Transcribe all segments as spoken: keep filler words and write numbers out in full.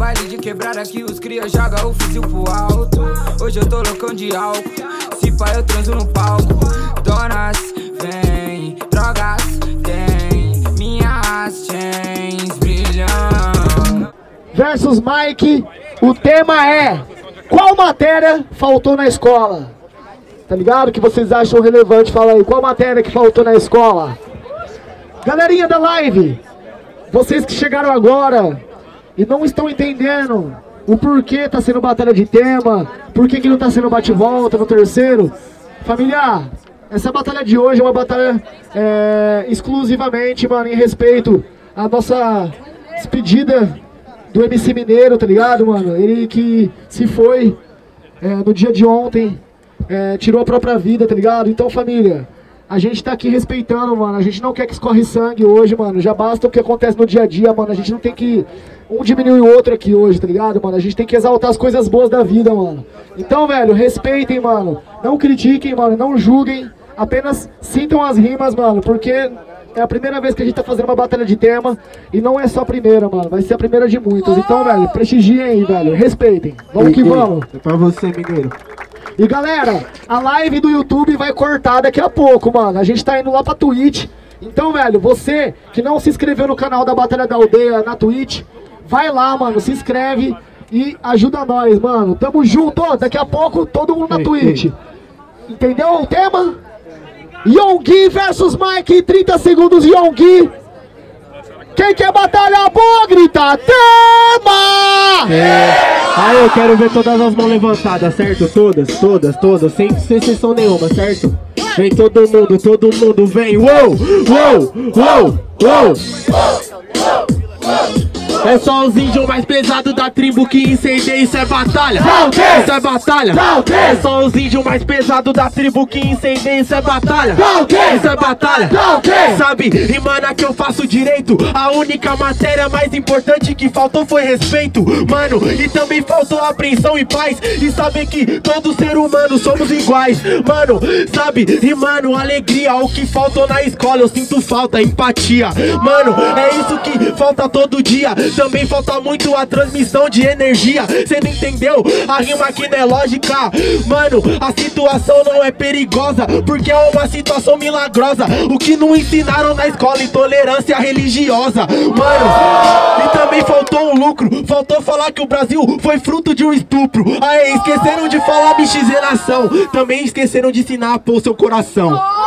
baile de quebrada que os cria joga o fuzil pro alto. Hoje eu tô loucão de álcool, se pá eu transo no palco. Donas, vem, drogas, tem, minhas chains brilham. Versus Mike, o tema é: qual matéria faltou na escola? Tá ligado? O que vocês acham relevante? Fala aí, qual matéria que faltou na escola? Galerinha da live, vocês que chegaram agora e não estão entendendo o porquê tá sendo batalha de tema, por que que não tá sendo bate-volta no terceiro, familiar, essa batalha de hoje é uma batalha é, exclusivamente, mano, em respeito à nossa despedida do M C Mineiro, tá ligado, mano? Ele que se foi é, no dia de ontem, é, tirou a própria vida, tá ligado? Então, família, a gente tá aqui respeitando, mano. A gente não quer que escorre sangue hoje, mano. Já basta o que acontece no dia a dia, mano. A gente não tem que um diminuir o outro aqui hoje, tá ligado, mano? A gente tem que exaltar as coisas boas da vida, mano. Então, velho, respeitem, mano. Não critiquem, mano. Não julguem. Apenas sintam as rimas, mano. Porque é a primeira vez que a gente tá fazendo uma batalha de tema. E não é só a primeira, mano. Vai ser a primeira de muitas. Então, velho, prestigiem aí, velho. Respeitem. Vamos que vamos. É pra você, Mineiro. E galera, a live do YouTube vai cortar daqui a pouco, mano. A gente tá indo lá pra Twitch. Então, velho, você que não se inscreveu no canal da Batalha da Aldeia na Twitch, vai lá, mano, se inscreve e ajuda nós, mano. Tamo junto, ó, daqui a pouco todo mundo na ei, Twitch. Ei. Entendeu o tema? Yonggi versus Mike, trinta segundos, Yonggi. Quem quer batalha boa, grita tema! É. Aí eu quero ver todas as mãos levantadas, certo? Todas, todas, todas, sem exceção nenhuma, certo? Vem todo mundo, todo mundo vem. Uou, uou, uou, uou. É só os índios mais pesados da tribo que incendeia, isso é batalha. Isso é batalha. É só os índios mais pesados da tribo que incendeia, isso é batalha. Isso é batalha. Sabe, rimana que eu faço direito. A única matéria mais importante que faltou foi respeito, mano. E também faltou apreensão e paz. E saber que todo ser humano somos iguais, mano. Sabe, rimando alegria. O que faltou na escola eu sinto falta, empatia, mano. É isso que falta todo dia. Também falta muito a transmissão de energia. Cê não entendeu? A rima aqui não é lógica. Mano, a situação não é perigosa, porque é uma situação milagrosa. O que não ensinaram na escola, intolerância religiosa, mano. E também faltou um lucro. Faltou falar que o Brasil foi fruto de um estupro. Aí, esqueceram de falar miscigenação. Também esqueceram de ensinar a pôr seu coração.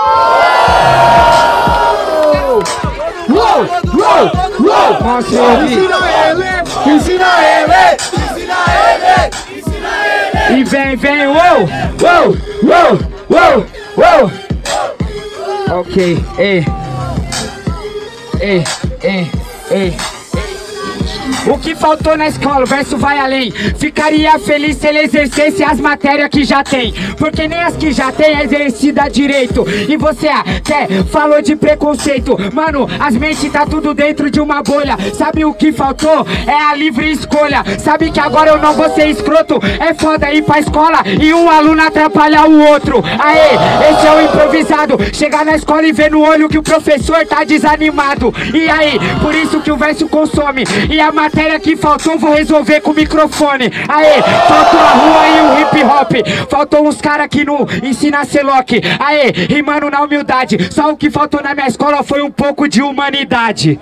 Uou, uou, uou. Ensina ele, ensina ele, ensina ele, ensina ele. E vem, vem, uou, uou, uou, uou, uou. Ok, ei, ei, ei, ei. O que faltou na escola, o verso vai além. Ficaria feliz se ele exercesse as matérias que já tem, porque nem as que já tem é exercida direito. E você até falou de preconceito. Mano, as mentes tá tudo dentro de uma bolha. Sabe o que faltou? É a livre escolha. Sabe que agora eu não vou ser escroto. É foda ir pra escola e um aluno atrapalhar o outro. Aê, esse é o improvisado. Chegar na escola e ver no olho que o professor tá desanimado. E aí, por isso que o verso consome. E a matéria que faltou vou resolver com o microfone. Aê, faltou a rua e o hip hop. Faltou uns caras que não ensinam a ser lock. Aê, rimando na humildade. Só o que faltou na minha escola foi um pouco de humanidade.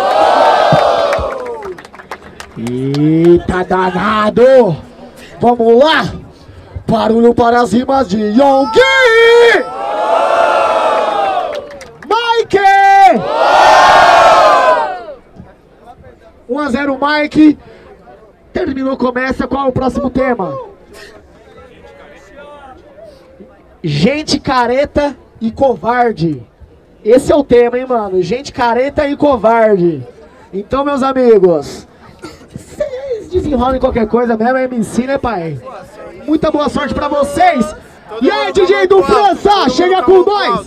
Eita danado! Vamos lá! Barulho para as rimas de Yonggi! Mike! um a zero Mike. Terminou, começa. Qual é o próximo tema? Gente careta e covarde. Esse é o tema, hein, mano? Gente careta e covarde. Então, meus amigos, vocês desenrolem qualquer coisa mesmo, é M C, né, pai? Muita boa sorte pra vocês. E aí, D J do França, chega com nós.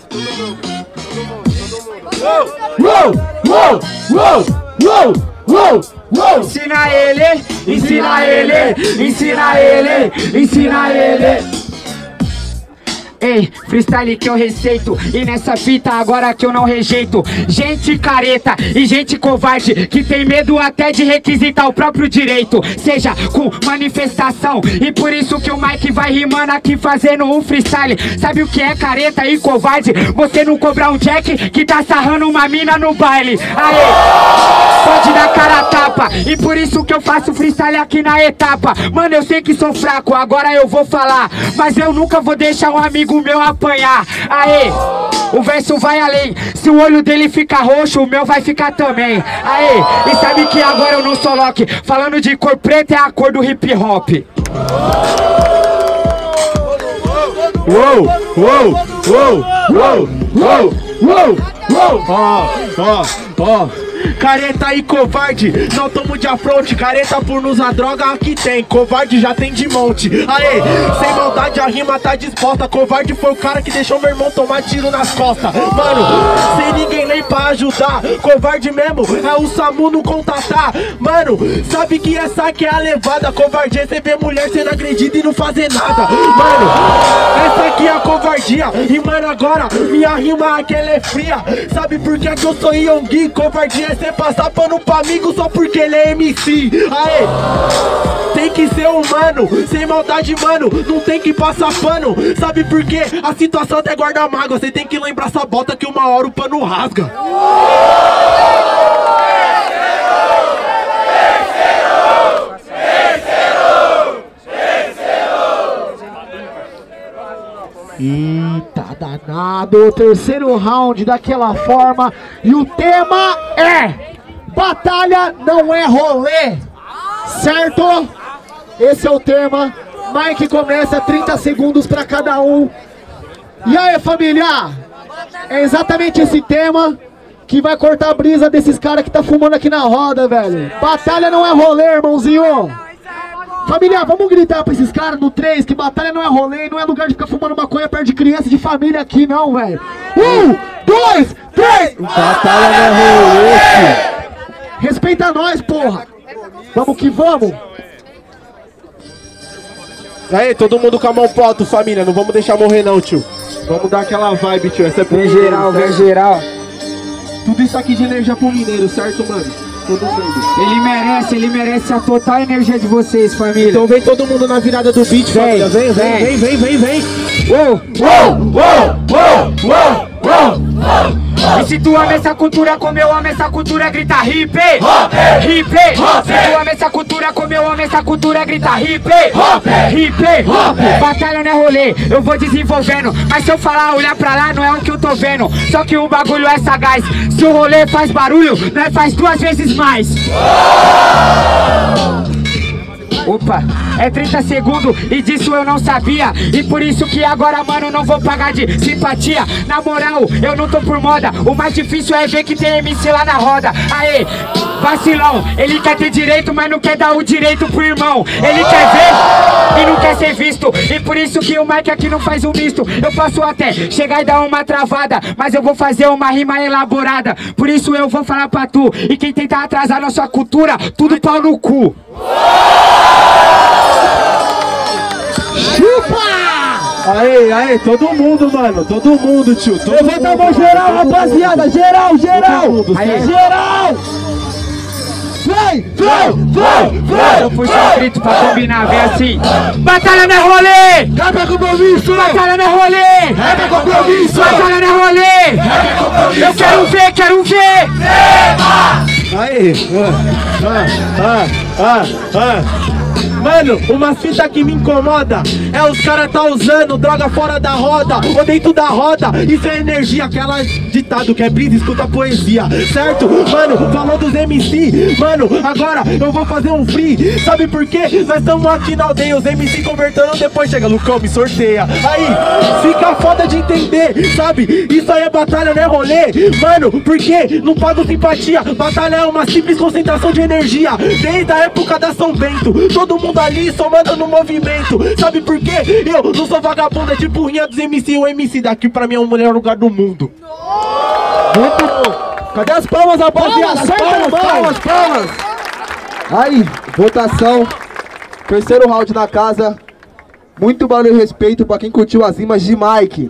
Uou, uou, uou, uou, uou, uou. Ensina ele, ensina ele, ensina ele, ensina ele. Ei, freestyle que eu receito, e nessa fita agora que eu não rejeito. Gente careta e gente covarde, que tem medo até de requisitar o próprio direito, seja com manifestação. E por isso que o Mike vai rimando aqui fazendo um freestyle. Sabe o que é careta e covarde? Você não cobrar um jack que tá sarrando uma mina no baile. Aê, pode dar cara a tapa. E por isso que eu faço freestyle aqui na etapa. Mano, eu sei que sou fraco, agora eu vou falar, mas eu nunca vou deixar um amigo meu apanhar. Aê, o verso vai além. Se o olho dele ficar roxo, o meu vai ficar também. Aê, e sabe que agora eu não sou Loki. Falando de cor preta é a cor do hip hop. Uou, uou, uou, uou, uou, uou, uou. Ó, ó, ó. Careta e covarde, não tomo de afronte. Careta por nos usar droga, aqui tem. Covarde já tem de monte. Aê, sem maldade a rima tá disposta. Covarde foi o cara que deixou meu irmão tomar tiro nas costas. Mano, sem ninguém nem pra ajudar. Covarde mesmo, é o SAMU não contatar. Mano, sabe que essa aqui é a levada. Covardia é você ver mulher sendo agredida e não fazer nada. Mano, essa aqui é a covardia. E mano, agora, minha rima aqui ela é fria. Sabe por que, que eu sou Yonggi? Covardia é você passar pano pro amigo só porque ele é M C. Aê, tem que ser humano, sem maldade, mano, não tem que passar pano. Sabe por quê? A situação até guarda mágoa. Você tem que lembrar essa bota que uma hora o pano rasga. Eita danado, terceiro round daquela forma. E o tema é: batalha não é rolê, certo? Esse é o tema. Mike começa, trinta segundos pra cada um. E aí, família? É exatamente esse tema que vai cortar a brisa desses caras que tá fumando aqui na roda, velho. Batalha não é rolê, irmãozinho. Família, vamos gritar pra esses caras no três que batalha não é rolê, não é lugar de ficar fumando maconha perto de criança, de família aqui não, velho. Um, dois, três! Batalha não é rolê, filho. Respeita nós, porra! Vamos que vamos! Aí, todo mundo com a mão pro alto, família, não vamos deixar morrer não, tio. Vamos dar aquela vibe, tio, essa é pro Vem geral, vem geral. Tudo isso aqui de energia pro mineiro, certo, mano? Todo mundo. Ele merece, ele merece a total energia de vocês, família. Então vem todo mundo na virada do beat, família. Vem, vem, vem, vem, vem, vem. Uou, uou, uou, uou, uou, uou. E se tu ama essa cultura como eu amo essa cultura, grita hip, hip. Se tu ama essa cultura como eu amo essa cultura, grita hip, hip. Batalha não é rolê, eu vou desenvolvendo. Mas se eu falar olhar pra lá, não é o que eu tô vendo. Só que o bagulho é sagaz. Se o rolê faz barulho, nós faz duas vezes mais. Opa, é trinta segundos e disso eu não sabia. E por isso que agora, mano, não vou pagar de simpatia. Na moral, eu não tô por moda. O mais difícil é ver que tem M C lá na roda. Aê, vacilão, ele quer ter direito, mas não quer dar o direito pro irmão. Ele quer ver e não quer ser visto. E por isso que o Mike aqui não faz um misto. Eu posso até chegar e dar uma travada, mas eu vou fazer uma rima elaborada. Por isso eu vou falar pra tu. E quem tentar atrasar nossa cultura, tudo pau no cu. Chupa! Aê, aê, todo mundo, mano, todo mundo, tio. Todo Levanta a mão mundo, geral, todo rapaziada, mundo. geral, geral! Todo mundo, Aí, certo? geral! Vem, vem, vem, vem! Eu fui só grito pra combinar, vem assim. Batalha não é rolê! Quebra compromisso! Batalha não é rolê! Quebra compromisso! Batalha não é rolê! Eu quero ver, quero ver! Aê, ah, ah, ah, ah, ah. Mano, uma fita que me incomoda é os caras tá usando droga fora da roda ou dentro da roda. Isso é energia, aquela ditado que é brisa, escuta poesia, certo? Mano, falou dos M C, mano, agora eu vou fazer um free. Sabe por quê? Nós estamos aqui na aldeia, os M C convertendo, depois chega Lucão, me sorteia. Aí, fica foda de entender, sabe? Isso aí é batalha, não é rolê. Mano, por quê? Não pago simpatia. Batalha é uma simples concentração de energia. Desde a época da São Bento, todo mundo ali somando no movimento. Sabe por quê? Eu não sou vagabundo, é tipo rinha dos M C. O M C daqui pra mim é o melhor lugar do mundo. Muito bom! Cadê as palmas, rapaziada? As palmas, palmas, palmas! Aí, votação. Terceiro round na casa. Muito barulho e respeito pra quem curtiu as rimas de Mike.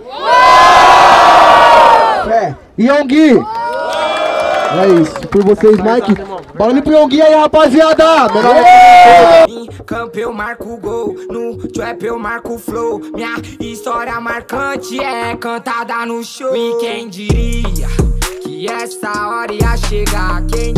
É. Yongui. É isso, por vocês, Mike. Barulho pro Yongui aí, rapaziada. Menor... Campo eu marco gol, no trap eu marco flow. Minha história marcante é cantada no show. E quem diria que essa hora ia chegar? Quem